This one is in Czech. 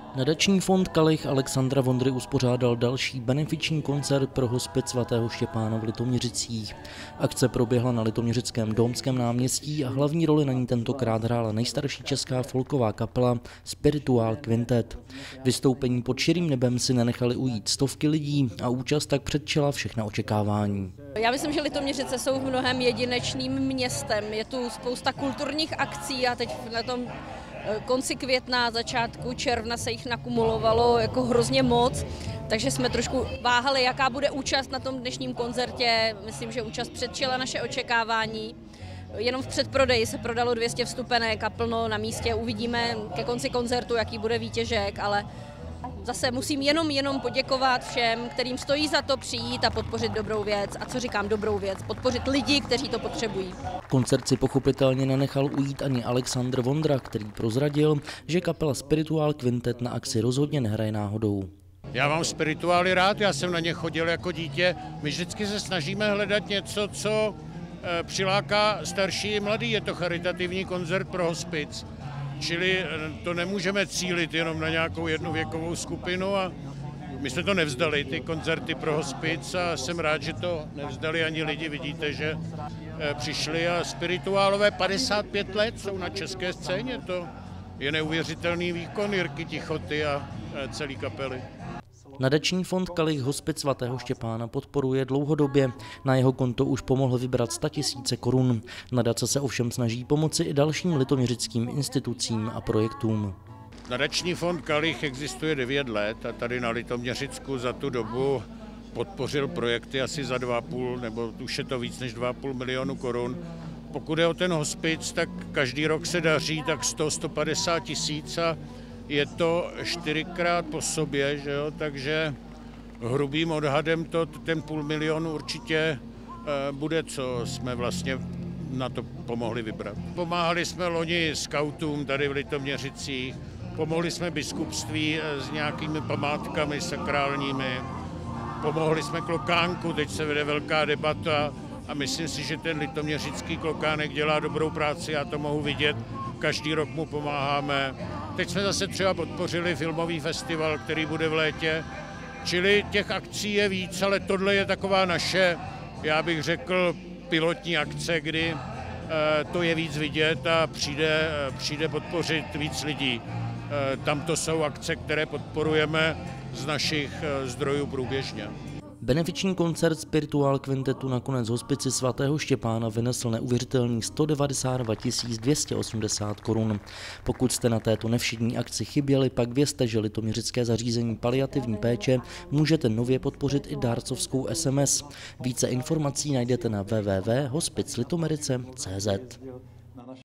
Nadační fond Kalich Alexandra Vondry uspořádal další benefiční koncert pro hospic svatého Štěpána v Litoměřicích. Akce proběhla na litoměřickém Domském náměstí a hlavní roli na ní tentokrát hrála nejstarší česká folková kapela Spirituál Quintet. Vystoupení pod širým nebem si nenechali ujít stovky lidí a účast tak předčila všechna očekávání. Já myslím, že Litoměřice jsou v mnohem jedinečným městem. Je tu spousta kulturních akcí a teď na tom konci května, začátku června se jich nakumulovalo jako hrozně moc, takže jsme trošku váhali, jaká bude účast na tom dnešním koncertě. Myslím, že účast předčila naše očekávání. Jenom v předprodeji se prodalo 200 vstupenek a plno na místě. Uvidíme ke konci koncertu, jaký bude výtěžek, ale zase musím jenom poděkovat všem, kterým stojí za to přijít a podpořit dobrou věc. A co říkám dobrou věc? Podpořit lidi, kteří to potřebují. Koncert si pochopitelně nenechal ujít ani Alexandr Vondra, který prozradil, že kapela Spirituál Quintet na akci rozhodně nehraje náhodou. Já mám spirituály rád, já jsem na ně chodil jako dítě. My vždycky se snažíme hledat něco, co přiláká starší i mladý. Je to charitativní koncert pro hospic. Čili to nemůžeme cílit jenom na nějakou jednu věkovou skupinu a my jsme to nevzdali, ty koncerty pro hospic, a jsem rád, že to nevzdali ani lidi. Vidíte, že přišli a spirituálové 55 let jsou na české scéně. To je neuvěřitelný výkon Jirky Tichoty a celé kapely. Nadační fond Kalich hospic svatého Štěpána podporuje dlouhodobě. Na jeho konto už pomohl vybrat 100 000 korun. Nadace se ovšem snaží pomoci i dalším litoměřickým institucím a projektům. Nadační fond Kalich existuje 9 let a tady na Litoměřicku za tu dobu podpořil projekty asi za 2,5 nebo už je to víc než 2,5 milionu korun. Pokud je o ten hospic, tak každý rok se daří tak 100–150 tisíc a je to 4krát po sobě, že jo? Takže hrubým odhadem ten 500 000 určitě bude, co jsme vlastně na to pomohli vybrat. Pomáhali jsme loni skautům tady v Litoměřicích, pomohli jsme biskupství s nějakými památkami sakrálními, pomohli jsme klokánku, teď se vede velká debata a myslím si, že ten litoměřický klokánek dělá dobrou práci, já to mohu vidět, každý rok mu pomáháme. Teď jsme zase třeba podpořili filmový festival, který bude v létě, čili těch akcí je víc, ale tohle je taková naše, já bych řekl, pilotní akce, kdy to je víc vidět a přijde podpořit víc lidí. Tam to jsou akce, které podporujeme z našich zdrojů průběžně. Benefiční koncert Spirituál Quintetu nakonec hospici svatého Štěpána vynesl neuvěřitelných 192 280 korun. Pokud jste na této nevšední akci chyběli, pak vězte, že litoměřické zařízení paliativní péče můžete nově podpořit i dárcovskou SMS. Více informací najdete na www.hospiclitomerice.cz.